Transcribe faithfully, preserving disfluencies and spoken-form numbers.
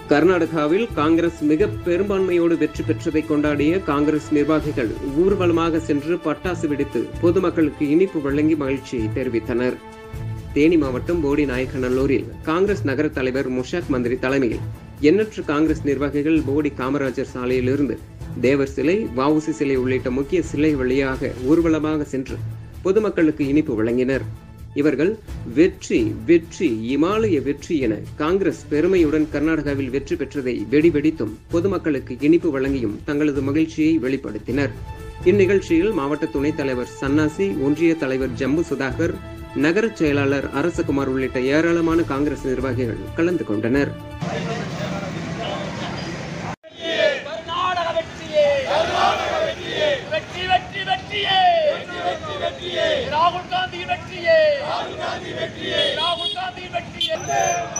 கர்நாடகாவில் காங்கிரஸ் மிக பெரும்பான்மையோடு வெற்றி பெற்றதை கொண்டாடிய காங்கிரஸ் நிர்வாகிகள் ஊர்வலமாக சென்று பட்டாசு வெடித்து பொதுமக்களுக்கு இனிப்பு வழங்கி மகிழ்ச்சியை தெரிவித்தனர். தேனி மாவட்டம் போடி நாயக்கநல்லூரில் காங்கிரஸ் நகர தலைவர் முஷாக் மந்திரி தலைமையில் எண்ணற்ற காங்கிரஸ் நிர்வாகிகள் போடி காமராஜர் சாலையிலிருந்து தேவர் சிலை, வஉசி சிலை உள்ளிட்ட முக்கிய சிலை வழியாக ஊர்வலமாக சென்று பொதுமக்களுக்கு இனிப்பு வழங்கினர். இவர்கள் வெற்றி வெற்றி இமாலய வெற்றி என காங்கிரஸ் பெருமையுடன் கர்நாடகாவில் வெற்றி பெற்றதை வெடி வெடித்தும் பொதுமக்களுக்கு இனிப்பு வழங்கியும் தங்களது மகிழ்ச்சியை வெளிப்படுத்தினர். இந்நிகழ்ச்சியில் மாவட்ட துணைத் தலைவர் சன்னாசி, ஒன்றிய தலைவர் ஜம்பு சுதாகர், நகர செயலாளர் அரசகுமார் உள்ளிட்ட ஏராளமான காங்கிரஸ் நிர்வாகிகள் கலந்து கொண்டனர். ராகுல் காந்தி வெற்றியே, ராகுல் காந்தி வெற்றியே, ராகுல் காந்தி வெற்றியே.